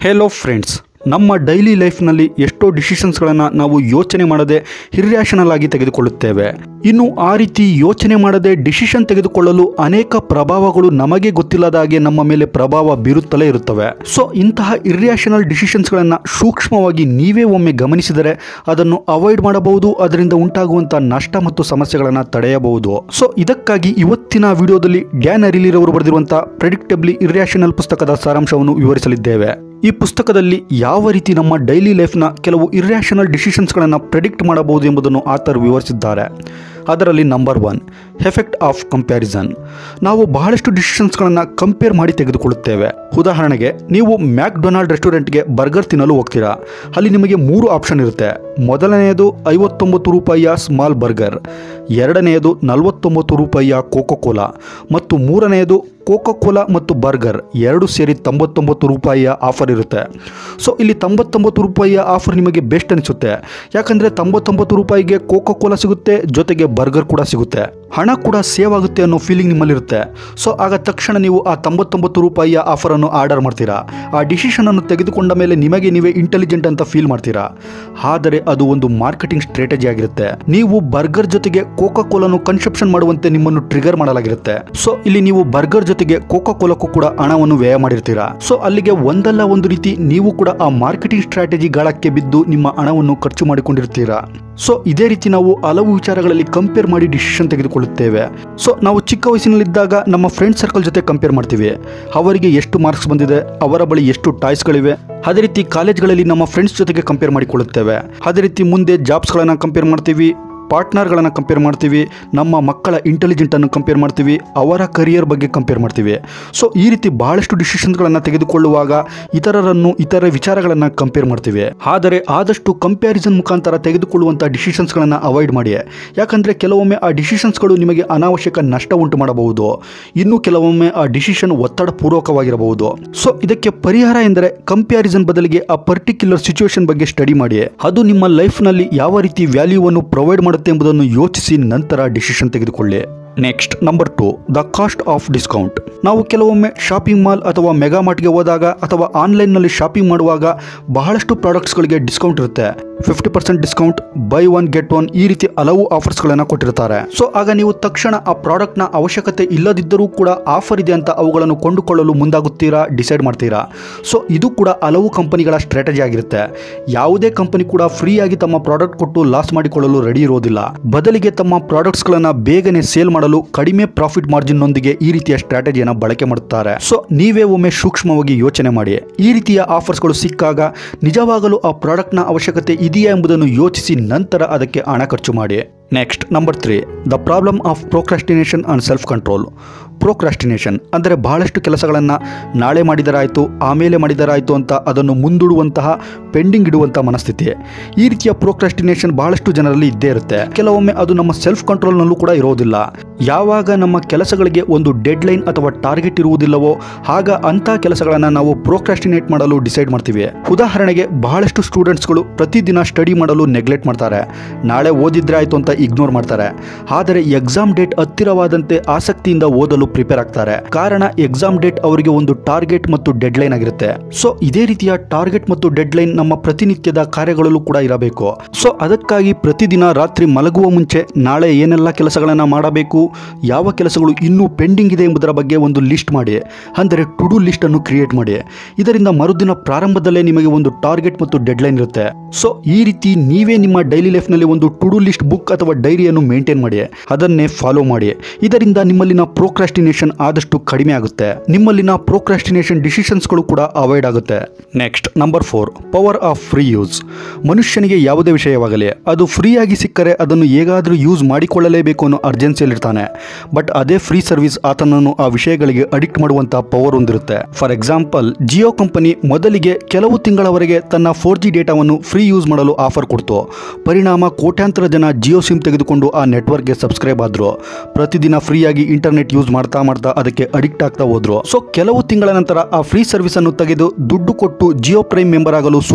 Hello friends, ನಮ್ಮ daily ಲೈಫ್ನಲ್ಲಿ ಎಷ್ಟೋ ಡಿಸಿಷನ್ಸ್ಗಳನ್ನು ನಾವು ಯೋಚನೆ ಮಾಡದೆ ಇರ್ರ್ಯಾಷನಲ್ ಆಗಿ ತೆಗೆದುಕೊಳ್ಳುತ್ತೇವೆ. ಇನ್ನು ಆ ರೀತಿ ಯೋಚನೆ ಮಾಡದೆ ಡಿಸಿಷನ್ ತೆಗೆದುಕೊಳ್ಳಲು ಅನೇಕ ಪ್ರಭಾವಗಳು ನಮಗೆ ಗೊತ್ತಿಲ್ಲದ ಹಾಗೆ ನಮ್ಮ ಮೇಲೆ ಪ್ರಭಾವ ಬೀರುತ್ತಲೇ ಇರುತ್ತವೆ. ಸೊ ಇಂತಹ ಇರ್ರ್ಯಾಷನಲ್ ಡಿಸಿಷನ್ಸ್ಗಳನ್ನು ಸೂಕ್ಷ್ಮವಾಗಿ ನೀವೇ ಒಮ್ಮೆ ಗಮನಿಸಿದರೆ ಅದನ್ನು ಅವಾಯ್ಡ್ ಮಾಡಬಹುದು, ಅದರಿಂದ ಉಂಟಾಗುವಂಥ ನಷ್ಟ ಮತ್ತು ಸಮಸ್ಯೆಗಳನ್ನು ತಡೆಯಬಹುದು. ಸೊ ಇದಕ್ಕಾಗಿ ಇವತ್ತಿನ ವಿಡಿಯೋದಲ್ಲಿ ಡ್ಯಾನ್ ಅರಿಲಿರವರು ಬರೆದಿರುವಂಥ ಪ್ರೆಡಿಕ್ಟಬ್ಲಿ ಇರ್ರ್ಯಾಷನಲ್ ಪುಸ್ತಕದ ಸಾರಾಂಶವನ್ನು ವಿವರಿಸಲಿದ್ದೇವೆ. ಈ ಪುಸ್ತಕದಲ್ಲಿ ಯಾವ ರೀತಿ ನಮ್ಮ ಡೈಲಿ ಲೈಫ್ನ ಕೆಲವು ಇರ್ರ್ಯಾಷನಲ್ ಡಿಸಿಷನ್ಸ್ಗಳನ್ನು ಪ್ರೆಡಿಕ್ಟ್ ಮಾಡಬಹುದು ಎಂಬುದನ್ನು ಆತರು ವಿವರಿಸಿದ್ದಾರೆ. ಅದರಲ್ಲಿ ನಂಬರ್ 1, ಎಫೆಕ್ಟ್ ಆಫ್ ಕಂಪ್ಯಾರಿಸನ್. ನಾವು ಬಹಳಷ್ಟು ಡಿಸಿಷನ್ಸ್ಗಳನ್ನು ಕಂಪೇರ್ ಮಾಡಿ ತೆಗೆದುಕೊಳ್ಳುತ್ತೇವೆ. ಉದಾಹರಣೆಗೆ, ನೀವು ಮ್ಯಾಕ್ಡೊನಾಲ್ಡ್ ರೆಸ್ಟೋರೆಂಟ್ಗೆ ಬರ್ಗರ್ ತಿನ್ನಲು ಹೋಗ್ತೀರಾ. ಅಲ್ಲಿ ನಿಮಗೆ 3 ಆಪ್ಷನ್ ಇರುತ್ತೆ. ಮೊದಲನೆಯದು 59 ರೂಪಾಯಿಯ ಸ್ಮಾಲ್ ಬರ್ಗರ್, ಎರಡನೆಯದು 49 ರೂಪಾಯಿಯ ಕೋಕೋ ಕೋಲಾ ಮತ್ತು ಮೂರನೆಯದು ಕೋಕೋ ಕೋಲಾ ಮತ್ತು ಬರ್ಗರ್ ಎರಡು ಸೇರಿ 99 ರೂಪಾಯಿಯ ಆಫರ್ ಇರುತ್ತೆ. ಸೊ ಇಲ್ಲಿ 99 ರೂಪಾಯಿಯ ಆಫರ್ ನಿಮಗೆ ಬೆಸ್ಟ್ ಅನಿಸುತ್ತೆ. ಯಾಕಂದರೆ 99 ರೂಪಾಯಿಗೆ ಕೋಕೋ ಕೋಲಾ ಸಿಗುತ್ತೆ, ಜೊತೆಗೆ ಬರ್ಗರ್ ಕೂಡ ಸಿಗುತ್ತೆ, ಹಣ ಕೂಡ ಸೇವ್ ಆಗುತ್ತೆ ಅನ್ನೋ ಫೀಲಿಂಗ್ ನಿಮ್ಮಲ್ಲಿರುತ್ತೆ. ಸೊ ಆಗ ತಕ್ಷಣ ನೀವು ಆ 99 ರೂಪಾಯಿಯ ಆಫರನ್ನು ಆರ್ಡರ್ ಮಾಡ್ತೀರಾ. ಆ ಡಿಸಿಷನನ್ನು ತೆಗೆದುಕೊಂಡ ಮೇಲೆ ನಿಮಗೆ ನೀವೇ ಇಂಟೆಲಿಜೆಂಟ್ ಅಂತ ಫೀಲ್ ಮಾಡ್ತೀರಾ. ಆದರೆ ಅದು ಒಂದು ಮಾರ್ಕೆಟಿಂಗ್ ಸ್ಟ್ರಾಟಜಿ ಆಗಿರುತ್ತೆ. ನೀವು ಬರ್ಗರ್ ಜೊತೆಗೆ ಕೋಕೋ ಕೋಲಾನು ಕನ್ಸಪ್ಷನ್ ಮಾಡುವಂತೆ ನಿಮ್ಮನ್ನು ಟ್ರಿಗರ್ ಮಾಡಲಾಗಿರುತ್ತೆ. ಸೊ ಇಲ್ಲಿ ನೀವು ಬರ್ಗರ್ ಜೊತೆಗೆ ಕೋಕೋ ಕೋಲಾಕ್ಕೂ ಕೂಡ ಹಣವನ್ನು ವ್ಯಯ ಮಾಡಿರ್ತೀರಾ. ಸೊ ಅಲ್ಲಿಗೆ ಒಂದಲ್ಲ ಒಂದು ರೀತಿ ನೀವು ಕೂಡ ಆ ಮಾರ್ಕೆಟಿಂಗ್ ಸ್ಟ್ರಾಟಜಿ ಗಾಳಕ್ಕೆ ಬಿದ್ದು ನಿಮ್ಮ ಹಣವನ್ನು ಖರ್ಚು ಮಾಡಿಕೊಂಡಿರ್ತೀರಾ. ಸೊ ಇದೇ ರೀತಿ ನಾವು ಹಲವು ವಿಚಾರಗಳಲ್ಲಿ ಕಂಪೇರ್ ಮಾಡಿ ಡಿಸಿಷನ್ ತೆಗೆದುಕೊಳ್ಳುತ್ತೇವೆ. ಸೊ ನಾವು ಚಿಕ್ಕ ವಯಸ್ಸಿನಲ್ಲಿದ್ದಾಗ ನಮ್ಮ ಫ್ರೆಂಡ್ ಸರ್ಕಲ್ ಜೊತೆ ಕಂಪೇರ್ ಮಾಡ್ತೀವಿ. ಅವರಿಗೆ ಎಷ್ಟು ಮಾರ್ಕ್ಸ್ ಬಂದಿದೆ, ಅವರ ಬಳಿ ಎಷ್ಟು ಟಾಯ್ಸ್ಗಳಿವೆ. ಅದೇ ರೀತಿ ಕಾಲೇಜ್ಗಳಲ್ಲಿ ನಮ್ಮ ಫ್ರೆಂಡ್ಸ್ ಜೊತೆಗೆ ಕಂಪೇರ್ ಮಾಡಿಕೊಳ್ಳುತ್ತೇವೆ. ಅದೇ ರೀತಿ ಮುಂದೆ ಜಾಬ್ಸ್ಗಳನ್ನು ಕಂಪೇರ್ ಮಾಡ್ತೀವಿ, ಪಾರ್ಟ್ನರ್ಗಳನ್ನು ಕಂಪೇರ್ ಮಾಡ್ತೀವಿ, ನಮ್ಮ ಮಕ್ಕಳ ಇಂಟೆಲಿಜೆಂಟನ್ನು ಕಂಪೇರ್ ಮಾಡ್ತೀವಿ, ಅವರ ಕರಿಯರ್ ಬಗ್ಗೆ ಕಂಪೇರ್ ಮಾಡ್ತೀವಿ. ಸೊ ಈ ರೀತಿ ಬಹಳಷ್ಟು ಡಿಸಿಷನ್ಸ್ಗಳನ್ನು ತೆಗೆದುಕೊಳ್ಳುವಾಗ ಇತರ ವಿಚಾರಗಳನ್ನು ಕಂಪೇರ್ ಮಾಡ್ತೀವಿ. ಆದರೆ ಆದಷ್ಟು ಕಂಪ್ಯಾರಿಸನ್ ಮುಖಾಂತರ ತೆಗೆದುಕೊಳ್ಳುವಂಥ ಡಿಸಿಷನ್ಸ್ಗಳನ್ನು ಅವಾಯ್ಡ್ ಮಾಡಿ. ಯಾಕಂದರೆ ಕೆಲವೊಮ್ಮೆ ಆ ಡಿಸಿಷನ್ಸ್ಗಳು ನಿಮಗೆ ಅನಾವಶ್ಯಕ ನಷ್ಟ ಉಂಟು ಮಾಡಬಹುದು. ಇನ್ನು ಕೆಲವೊಮ್ಮೆ ಆ ಡಿಸಿಷನ್ ಒತ್ತಡ ಪೂರ್ವಕವಾಗಿರಬಹುದು. ಸೊ ಇದಕ್ಕೆ ಪರಿಹಾರ ಎಂದರೆ ಕಂಪ್ಯಾರಿಸನ್ ಬದಲಿಗೆ ಆ ಪರ್ಟಿಕ್ಯುಲರ್ ಸಿಚುವೇಶನ್ ಬಗ್ಗೆ ಸ್ಟಡಿ ಮಾಡಿ. ಅದು ನಿಮ್ಮ ಲೈಫ್ನಲ್ಲಿ ಯಾವ ರೀತಿ ವ್ಯಾಲ್ಯೂವನ್ನು ಪ್ರೊವೈಡ್ ಮಾಡುತ್ತೆ ಎಂಬುದನ್ನು ಯೋಚಿಸಿ ನಂತರ ಡಿಸಿಷನ್ ತೆಗೆದುಕೊಳ್ಳಿ. Next number 2, the cost of discount. ನಾವು ಕೆಲವೊಮ್ಮೆ ಶಾಪಿಂಗ್ ಮಾಲ್ ಅಥವಾ ಮೆಗಾ ಮಾರ್ಟ್ಗೆ ಹೋದಾಗ ಅಥವಾ ಆನ್ಲೈನ್ನಲ್ಲಿ ಶಾಪಿಂಗ್ ಮಾಡುವಾಗ ಬಹಳಷ್ಟು ಪ್ರಾಡಕ್ಟ್ಸ್ಗಳಿಗೆ ಡಿಸ್ಕೌಂಟ್ ಇರುತ್ತೆ. 50% ಡಿಸ್ಕೌಂಟ್, ಬೈ 1 get 1 ಈ ರೀತಿ ಹಲವು ಆಫರ್ಸ್ಗಳನ್ನು ಕೊಟ್ಟಿರ್ತಾರೆ. ಸೊ ಆಗ ನೀವು ತಕ್ಷಣ ಆ ಪ್ರಾಡಕ್ಟ್ನ ಅವಶ್ಯಕತೆ ಇಲ್ಲದಿದ್ದರೂ ಕೂಡ ಆಫರ್ ಇದೆ ಅಂತ ಅವುಗಳನ್ನು ಕೊಂಡುಕೊಳ್ಳಲು ಮುಂದಾಗುತ್ತೀರಾ, ಡಿಸೈಡ್ ಮಾಡ್ತೀರಾ. ಸೊ ಇದು ಕೂಡ ಹಲವು ಕಂಪನಿಗಳ ಸ್ಟ್ರಾಟಜಿ ಆಗಿರುತ್ತೆ. ಯಾವುದೇ ಕಂಪನಿ ಕೂಡ ಫ್ರೀಯಾಗಿ ತಮ್ಮ ಪ್ರಾಡಕ್ಟ್ ಕೊಟ್ಟು ಲಾಸ್ ಮಾಡಿಕೊಳ್ಳಲು ರೆಡಿ ಇರೋದಿಲ್ಲ. ಬದಲಿಗೆ ತಮ್ಮ ಪ್ರಾಡಕ್ಟ್ಸ್ಗಳನ್ನು ಬೇಗನೆ ಸೇಲ್ ಮಾಡಲು ಕಡಿಮೆ ಪ್ರಾಫಿಟ್ ಮಾರ್ಜಿನ್ ನೊಂದಿಗೆ ಈ ರೀತಿಯ ಸ್ಟ್ರಾಟಜಿಯನ್ನು ಬಳಕೆ ಮಾಡುತ್ತಾರೆ. ಸೊ ನೀವೇ ಒಮ್ಮೆ ಸೂಕ್ಷ್ಮವಾಗಿ ಯೋಚನೆ ಮಾಡಿ. ಈ ರೀತಿಯ ಆಫರ್ಸ್ಗಳು ಸಿಕ್ಕಾಗ ನಿಜವಾಗಲೂ ಆ ಪ್ರಾಡಕ್ಟ್ನ ಅವಶ್ಯಕತೆ ಇದೆಯಾ ಎಂಬುದನ್ನು ಯೋಚಿಸಿ ನಂತರ ಅದಕ್ಕೆ ಹಣ ಖರ್ಚು ಮಾಡಿ. Next number 3, the problem of procrastination and self control. Procrastination ಅಂದರೆ ಬಹಳಷ್ಟು ಕೆಲಸಗಳನ್ನು ನಾಳೆ ಮಾಡಿದರಾಯಿತು, ಆಮೇಲೆ ಮಾಡಿದರಾಯಿತು ಅಂತ ಅದನ್ನು ಮುಂದೂಡುವಂತಹ, ಪೆಂಡಿಂಗ್ ಇಡುವಂಥ ಮನಸ್ಥಿತಿ. ಈ ರೀತಿಯ ಪ್ರೊಕ್ರಾಸ್ಟಿನೇಷನ್ ಬಹಳಷ್ಟು ಜನರಲ್ಲಿ ಇದ್ದೇ ಇರುತ್ತೆ. ಕೆಲವೊಮ್ಮೆ ಅದು ನಮ್ಮ ಸೆಲ್ಫ್ ಕಂಟ್ರೋಲ್ನಲ್ಲೂ ಕೂಡ ಇರೋದಿಲ್ಲ. ಯಾವಾಗ ನಮ್ಮ ಕೆಲಸಗಳಿಗೆ ಒಂದು ಡೆಡ್ ಲೈನ್ ಅಥವಾ ಟಾರ್ಗೆಟ್ ಇರುವುದಿಲ್ಲವೋ ಆಗ ಅಂಥ ಕೆಲಸಗಳನ್ನು ನಾವು ಪ್ರೊಕ್ರಾಸ್ಟಿನೇಟ್ ಮಾಡಲು ಡಿಸೈಡ್ ಮಾಡ್ತೀವಿ. ಉದಾಹರಣೆಗೆ, ಬಹಳಷ್ಟು ಸ್ಟೂಡೆಂಟ್ಸ್ಗಳು ಪ್ರತಿದಿನ ಸ್ಟಡಿ ಮಾಡಲು ನೆಗ್ಲೆಕ್ಟ್ ಮಾಡ್ತಾರೆ. ನಾಳೆ ಓದಿದ್ರೆ ಆಯಿತು ಅಂತ ಇಗ್ನೋರ್ ಮಾಡ್ತಾರೆ. ಆದರೆ ಎಕ್ಸಾಮ್ ಡೇಟ್ ಹತ್ತಿರವಾದಂತೆ ಆಸಕ್ತಿಯಿಂದ ಓದಲು ಪ್ರಿಪೇರ್ ಆಗ್ತಾರೆ. ಕಾರಣ ಎಕ್ಸಾಮ್ ಡೇಟ್ ಅವರಿಗೆ ಒಂದು ಟಾರ್ಗೆಟ್ ಮತ್ತು ಡೆಡ್ ಲೈನ್ ಆಗಿರುತ್ತೆ. ಸೊ ಇದೇ ರೀತಿಯ ಟಾರ್ಗೆಟ್ ಮತ್ತು ಡೆಡ್ ಲೈನ್ ನಮ್ಮ ಪ್ರತಿನಿತ್ಯದ ಕಾರ್ಯಗಳಲ್ಲೂ ಕೂಡ ಇರಬೇಕು. ಸೊ ಅದಕ್ಕಾಗಿ ಪ್ರತಿದಿನ ರಾತ್ರಿ ಮಲಗುವ ಮುಂಚೆ ನಾಳೆ ಏನೆಲ್ಲ ಕೆಲಸಗಳನ್ನು ಮಾಡಬೇಕು, ಯಾವ ಕೆಲಸಗಳು ಇನ್ನೂ ಪೆಂಡಿಂಗ್ ಇದೆ ಎಂಬುದರ ಬಗ್ಗೆ ಒಂದು ಲಿಸ್ಟ್ ಮಾಡಿ, ಅಂದರೆ ಟು ಡು ಲಿಸ್ಟ್ ಅನ್ನು ಕ್ರಿಯೇಟ್ ಮಾಡಿ. ಇದರಿಂದ ಮರುದಿನ ಪ್ರಾರಂಭದಲ್ಲೇ ನಿಮಗೆ ಒಂದು ಟಾರ್ಗೆಟ್ ಮತ್ತು ಡೆಡ್ ಲೈನ್ ಇರುತ್ತೆ. ಸೊ ಈ ರೀತಿ ನೀವೇ ನಿಮ್ಮ ಡೈಲಿ ಲೈಫ್ನಲ್ಲಿ ಒಂದು ಟು ಡು ಲಿಸ್ಟ್ ಬುಕ್ ಅಥವಾ ಡೈರಿಯನ್ನು ಮೇಂಟೈನ್ ಮಾಡಿ, ಅದನ್ನೇ ಫಾಲೋ ಮಾಡಿ. ಇದರಿಂದ ನಿಮ್ಮಲ್ಲಿನ ಪ್ರೊಕ್ರಾಸ್ಟಿನೇಷನ್ ಆದಷ್ಟು ಕಡಿಮೆ ಆಗುತ್ತೆ. ನಿಮ್ಮಲ್ಲಿನ ಪ್ರೊಕ್ರಾಸ್ಟಿನೇಷನ್ ಡಿಸಿಷನ್ಸ್ಗಳು ಕೂಡ ಅವಾಯ್ಡ್ ಆಗುತ್ತೆ. Next number 4, power of free use. ಮನುಷ್ಯನಿಗೆ ಯಾವುದೇ ವಿಷಯವಾಗಲಿ ಅದು ಫ್ರೀಯಾಗಿ ಸಿಕ್ಕರೆ ಅದನ್ನು ಹೇಗಾದರೂ ಯೂಸ್ ಮಾಡಿಕೊಳ್ಳಲೇಬೇಕು ಅನ್ನೋ ಅರ್ಜೆನ್ಸಿಯಲ್ಲಿರ್ತಾನೆ. ಬಟ್ ಅದೇ ಫ್ರೀ ಸರ್ವಿಸ್ ಆತನನ್ನು ಆ ವಿಷಯಗಳಿಗೆ ಅಡಿಕ್ಟ್ ಮಾಡುವಂತಹ ಪವರ್ ಹೊಂದಿರುತ್ತೆ. ಫಾರ್ ಎಕ್ಸಾಂಪಲ್, ಜಿಯೋ ಕಂಪನಿ ಮೊದಲಿಗೆ ಕೆಲವು ತಿಂಗಳವರೆಗೆ ತನ್ನ 4G ಡೇಟಾವನ್ನು ಫ್ರೀ ಯೂಸ್ ಮಾಡಲು ಆಫರ್ ಕೊಡ್ತು. ಪರಿಣಾಮ ಕೋಟ್ಯಾಂತರ ಜನ ಜಿಯೋ ಸಿಮ್ ತೆಗೆದುಕೊಂಡು ಆ ನೆಟ್ವರ್ಕ್ಗೆ ಸಬ್ಸ್ಕ್ರೈಬ್ ಆದ್ರು. ಪ್ರತಿದಿನ ಫ್ರೀಯಾಗಿ ಇಂಟರ್ನೆಟ್ ಯೂಸ್ ಮಾಡ್ತಾ ಅದಕ್ಕೆ ಅಡಿಕ್ಟ್ ಆಗ್ತಾ ಹೋದ್ರು. ಸೊ ಕೆಲವು ತಿಂಗಳ ನಂತರ ಆ ಫ್ರೀ ಸರ್ವಿಸ್ ಅನ್ನು ತೆಗೆದು ದುಡ್ಡು ಕೊಟ್ಟು ಜಿಯೋ ಪ್ರೈಮ್ ಮೆಂಬರ್ ಆಗಲು ಸೂಚನೆ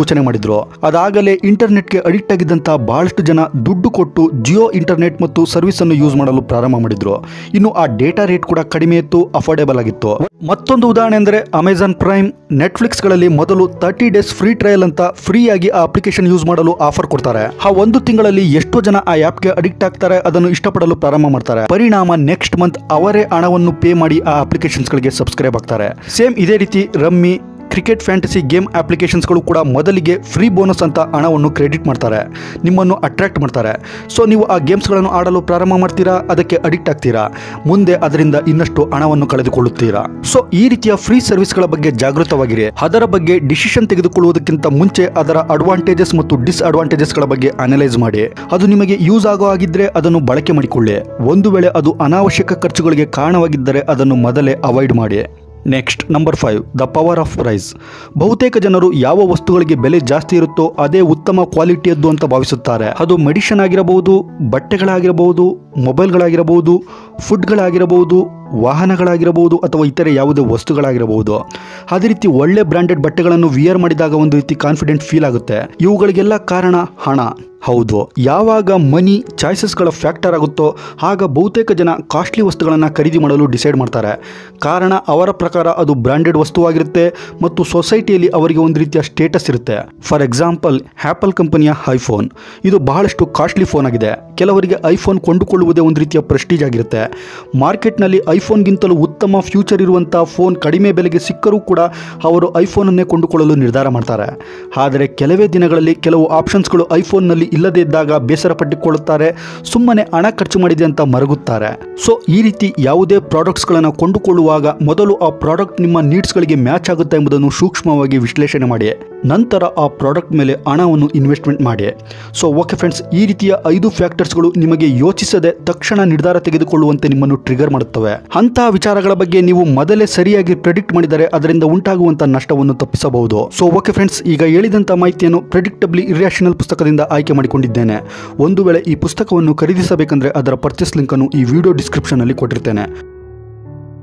ಯೋಚನೆ ಮಾಡಿದ್ರು. ಅದಾಗಲೇ ಇಂಟರ್ನೆಟ್ಗೆ ಅಡಿಕ್ಟ್ ಆಗಿದ್ದಂತ ಬಹಳಷ್ಟು ಜನ ದುಡ್ಡು ಕೊಟ್ಟು ಜಿಯೋ ಇಂಟರ್ನೆಟ್ ಮತ್ತು ಸರ್ವಿಸ್ ಅನ್ನು ಯೂಸ್ ಮಾಡಲು ಪ್ರಾರಂಭ ಮಾಡಿದ್ರು. ಇನ್ನು ಆ ಡೇಟಾ ರೇಟ್ ಕೂಡ ಕಡಿಮೆ ಇತ್ತು, ಅಫೋರ್ಡೆಬಲ್ ಆಗಿತ್ತು. ಮತ್ತೊಂದು ಉದಾಹರಣೆ ಅಂದರೆ ಅಮೆಜಾನ್ ಪ್ರೈಮ್, ನೆಟ್ಫ್ಲಿಕ್ಸ್ ಗಳಲ್ಲಿ ಮೊದಲು 30 ಡೇಸ್ ಫ್ರೀ ಟ್ರಯಲ್ ಅಂತ ಫ್ರೀ ಆಗಿ ಆ ಅಪ್ಲಿಕೇಶನ್ ಯೂಸ್ ಮಾಡಲು ಆಫರ್ ಕೊಡ್ತಾರೆ. ಆ ಒಂದು ತಿಂಗಳಲ್ಲಿ ಎಷ್ಟೋ ಜನ ಆ ಆಪ್ಗೆ ಅಡಿಕ್ಟ್ ಆಗ್ತಾರೆ, ಅದನ್ನು ಇಷ್ಟಪಡಲು ಪ್ರಾರಂಭ ಮಾಡ್ತಾರೆ. ಪರಿಣಾಮ ನೆಕ್ಸ್ಟ್ ಮಂತ್ ಅವರೇ ಹಣವನ್ನು ಪೇ ಮಾಡಿ ಆ ಅಪ್ಲಿಕೇಶನ್ಸ್ ಗಳಿಗೆ ಸಬ್ಸ್ಕ್ರೈಬ್ ಆಗ್ತಾರೆ. ಸೇಮ್ ಇದೇ ರೀತಿ ರಮ್ಮಿ, ಕ್ರಿಕೆಟ್ ಫ್ಯಾಂಟಸಿ ಗೇಮ್ ಅಪ್ಲಿಕೇಶನ್ಸ್ಗಳು ಕೂಡ ಮೊದಲಿಗೆ ಫ್ರೀ ಬೋನಸ್ ಅಂತ ಹಣವನ್ನು ಕ್ರೆಡಿಟ್ ಮಾಡ್ತಾರೆ, ನಿಮ್ಮನ್ನು ಅಟ್ರಾಕ್ಟ್ ಮಾಡ್ತಾರೆ. ಸೊ ನೀವು ಆ ಗೇಮ್ಸ್ಗಳನ್ನು ಆಡಲು ಪ್ರಾರಂಭ ಮಾಡ್ತೀರಾ, ಅದಕ್ಕೆ ಅಡಿಕ್ಟ್ ಆಗ್ತೀರಾ, ಮುಂದೆ ಅದರಿಂದ ಇನ್ನಷ್ಟು ಹಣವನ್ನು ಕಳೆದುಕೊಳ್ಳುತ್ತೀರಾ. ಸೊ ಈ ರೀತಿಯ ಫ್ರೀ ಸರ್ವಿಸ್ಗಳ ಬಗ್ಗೆ ಜಾಗೃತವಾಗಿರಿ. ಅದರ ಬಗ್ಗೆ ಡಿಸಿಷನ್ ತೆಗೆದುಕೊಳ್ಳುವುದಕ್ಕಿಂತ ಮುಂಚೆ ಅದರ ಅಡ್ವಾಂಟೇಜಸ್ ಮತ್ತು ಡಿಸ್ಅಡ್ವಾಂಟೇಜಸ್ ಬಗ್ಗೆ ಅನಲೈಸ್ ಮಾಡಿ. ಅದು ನಿಮಗೆ ಯೂಸ್ ಆಗೋ ಆಗಿದ್ರೆ ಅದನ್ನು ಬಳಕೆ ಮಾಡಿಕೊಳ್ಳಿ. ಒಂದು ವೇಳೆ ಅದು ಅನಾವಶ್ಯಕ ಖರ್ಚುಗಳಿಗೆ ಕಾರಣವಾಗಿದ್ದರೆ ಅದನ್ನು ಮೊದಲೇ ಅವಾಯ್ಡ್ ಮಾಡಿ. Next number 5, the power of price. ಬಹುತೇಕ ಜನರು ಯಾವ ವಸ್ತುಗಳಿಗೆ ಬೆಲೆ ಜಾಸ್ತಿ ಇರುತ್ತೋ ಅದೇ ಉತ್ತಮ ಕ್ವಾಲಿಟಿಯದ್ದು ಅಂತ ಭಾವಿಸುತ್ತಾರೆ. ಅದು ಮೆಡಿಸಿನ್ ಆಗಿರಬಹುದು, ಬಟ್ಟೆಗಳಾಗಿರಬಹುದು, ಮೊಬೈಲ್ಗಳಾಗಿರಬಹುದು, ಫುಡ್ಗಳಾಗಿರಬಹುದು, ವಾಹನಗಳಾಗಿರಬಹುದು ಅಥವಾ ಇತರೆ ಯಾವುದೇ ವಸ್ತುಗಳಾಗಿರಬಹುದು. ಅದೇ ರೀತಿ ಒಳ್ಳೆ ಬ್ರ್ಯಾಂಡೆಡ್ ಬಟ್ಟೆಗಳನ್ನು ವಿಯರ್ ಮಾಡಿದಾಗ ಒಂದು ರೀತಿ ಕಾನ್ಫಿಡೆಂಟ್ ಫೀಲ್ ಆಗುತ್ತೆ. ಇವುಗಳಿಗೆಲ್ಲ ಕಾರಣ ಹಣ. ಹೌದು, ಯಾವಾಗ ಮನಿ ಚಾಯ್ಸಸ್ಗಳ ಫ್ಯಾಕ್ಟರ್ ಆಗುತ್ತೋ ಆಗ ಬಹುತೇಕ ಜನ ಕಾಸ್ಟ್ಲಿ ವಸ್ತುಗಳನ್ನು ಖರೀದಿ ಮಾಡಲು ಡಿಸೈಡ್ ಮಾಡ್ತಾರೆ. ಕಾರಣ ಅವರ ಪ್ರಕಾರ ಅದು ಬ್ರ್ಯಾಂಡೆಡ್ ವಸ್ತುವಾಗಿರುತ್ತೆ ಮತ್ತು ಸೊಸೈಟಿಯಲ್ಲಿ ಅವರಿಗೆ ಒಂದು ರೀತಿಯ ಸ್ಟೇಟಸ್ ಇರುತ್ತೆ. ಫಾರ್ ಎಕ್ಸಾಂಪಲ್, ಆ್ಯಪಲ್ ಕಂಪನಿಯ ಐಫೋನ್, ಇದು ಬಹಳಷ್ಟು ಕಾಸ್ಟ್ಲಿ ಫೋನ್ ಆಗಿದೆ. ಕೆಲವರಿಗೆ ಐಫೋನ್ ಕೊಂಡುಕೊಳ್ಳುವುದೇ ಒಂದು ರೀತಿಯ ಪ್ರೆಸ್ಟೀಜ್ ಆಗಿರುತ್ತೆ. ಮಾರ್ಕೆಟ್ನಲ್ಲಿ ಐಫೋನ್ಗಿಂತಲೂ ಉತ್ತಮ ಫ್ಯೂಚರ್ ಇರುವಂಥ ಫೋನ್ ಕಡಿಮೆ ಬೆಲೆಗೆ ಸಿಕ್ಕರೂ ಕೂಡ ಅವರು ಐಫೋನನ್ನೇ ಕೊಂಡುಕೊಳ್ಳಲು ನಿರ್ಧಾರ ಮಾಡ್ತಾರೆ. ಆದರೆ ಕೆಲವೇ ದಿನಗಳಲ್ಲಿ ಕೆಲವು ಆಪ್ಷನ್ಸ್ಗಳು ಐಫೋನ್ನಲ್ಲಿ ಇಲ್ಲದೇ ಇದ್ದಾಗ ಬೇಸರ ಪಟ್ಟುಕೊಳ್ಳುತ್ತಾರೆ, ಸುಮ್ಮನೆ ಹಣ ಖರ್ಚು ಮಾಡಿದೆ ಅಂತ ಮರಗುತ್ತಾರೆ. ಸೊ ಈ ರೀತಿ ಯಾವುದೇ ಪ್ರಾಡಕ್ಟ್ಸ್ಗಳನ್ನು ಕೊಂಡುಕೊಳ್ಳುವಾಗ ಮೊದಲು ಆ ಪ್ರಾಡಕ್ಟ್ ನಿಮ್ಮ ನೀಡ್ಸ್ಗಳಿಗೆ ಮ್ಯಾಚ್ ಆಗುತ್ತೆ ಎಂಬುದನ್ನು ಸೂಕ್ಷ್ಮವಾಗಿ ವಿಶ್ಲೇಷಣೆ ಮಾಡಿ, ನಂತರ ಆ ಪ್ರಾಡಕ್ಟ್ ಮೇಲೆ ಹಣವನ್ನು ಇನ್ವೆಸ್ಟ್ಮೆಂಟ್ ಮಾಡಿ. ಸೊ ಓಕೆ ಫ್ರೆಂಡ್ಸ್, ಈ ರೀತಿಯ 5 ಫ್ಯಾಕ್ಟರ್ಸ್ಗಳು ನಿಮಗೆ ಯೋಚಿಸದೆ ತಕ್ಷಣ ನಿರ್ಧಾರ ತೆಗೆದುಕೊಳ್ಳುವಂತೆ ನಿಮ್ಮನ್ನು ಟ್ರಿಗರ್ ಮಾಡುತ್ತವೆ. ಅಂತಹ ವಿಚಾರಗಳ ಬಗ್ಗೆ ನೀವು ಮೊದಲೇ ಸರಿಯಾಗಿ ಪ್ರೆಡಿಕ್ಟ್ ಮಾಡಿದರೆ ಅದರಿಂದ ಉಂಟಾಗುವಂತಹ ನಷ್ಟವನ್ನು ತಪ್ಪಿಸಬಹುದು. ಸೊ ಓಕೆ ಫ್ರೆಂಡ್ಸ್, ಈಗ ಹೇಳಿದಂಥ ಮಾಹಿತಿಯನ್ನು ಪ್ರೆಡಿಕ್ಟಬ್ಲಿ ಇರ್ಯಾಷನಲ್ ಪುಸ್ತಕದಿಂದ ಆಯ್ಕೆ ಮಾಡಿಕೊಂಡಿದ್ದೇನೆ. ಒಂದು ವೇಳೆ ಈ ಪುಸ್ತಕವನ್ನು ಖರೀದಿಸಬೇಕಂದ್ರೆ ಅದರ ಪರ್ಚೇಸ್ ಲಿಂಕ್ ಅನ್ನು ಈ ವಿಡಿಯೋ ಡಿಸ್ಕ್ರಿಪ್ಷನ್ ಅಲ್ಲಿ ಕೊಟ್ಟಿರ್ತೇನೆ.